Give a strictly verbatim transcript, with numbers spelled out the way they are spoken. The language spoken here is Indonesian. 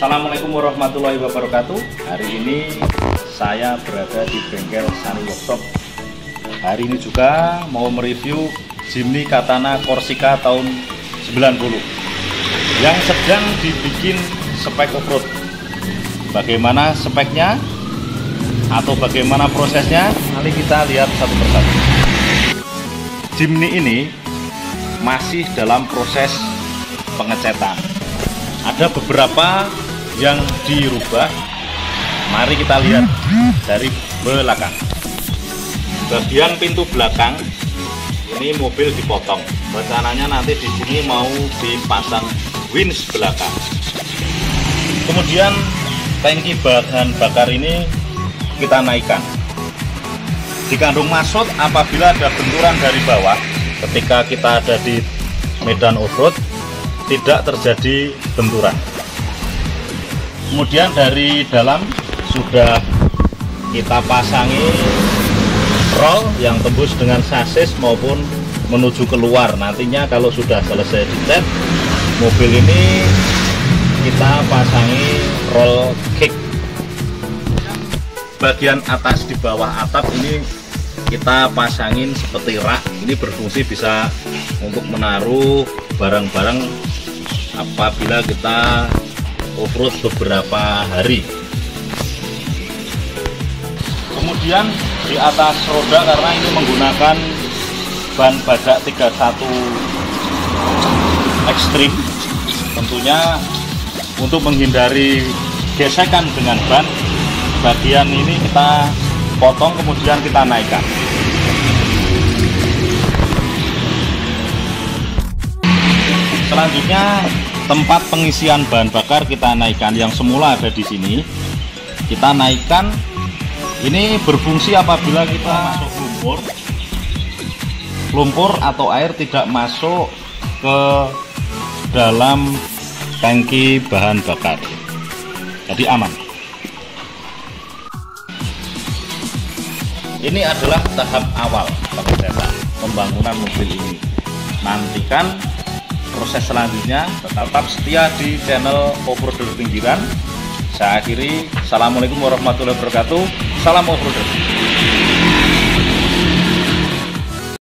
Assalamualaikum warahmatullahi wabarakatuh. Hari ini saya berada di bengkel Sunny Workshop. Hari ini juga mau mereview Jimny Katana Corsica tahun sembilan puluh yang sedang dibikin spek off-road. Bagaimana speknya atau bagaimana prosesnya, nanti kita lihat satu persatu. Jimny ini masih dalam proses pengecetan. Ada beberapa yang dirubah. Mari kita lihat dari belakang. Bagian pintu belakang ini mobil dipotong. Rencananya nanti di sini mau dipasang winch belakang. Kemudian tangki bahan bakar ini kita naikkan. Dikandung maksud apabila ada benturan dari bawah ketika kita ada di medan off-road tidak terjadi benturan. Kemudian dari dalam sudah kita pasangi roll yang tembus dengan sasis maupun menuju keluar. Nantinya kalau sudah selesai dicat, mobil ini kita pasangi roll kick. Bagian atas di bawah atap ini kita pasangin seperti rak. Ini berfungsi bisa untuk menaruh barang-barang apabila kita off-road beberapa hari. Kemudian di atas roda, karena ini menggunakan ban baja tiga puluh satu ekstrim, tentunya untuk menghindari gesekan dengan ban, bagian ini kita potong kemudian kita naikkan. Selanjutnya tempat pengisian bahan bakar kita naikkan, yang semula ada di sini kita naikkan. Ini berfungsi apabila kita masuk lumpur lumpur atau air tidak masuk ke dalam tangki bahan bakar, jadi aman. Ini adalah tahap awal pengecetan pembangunan mobil ini. Nantikan proses selanjutnya. Tetap setia di channel Off-Roader Pinggiran. Saya akhiri. Assalamualaikum warahmatullahi wabarakatuh. Salam off-roader.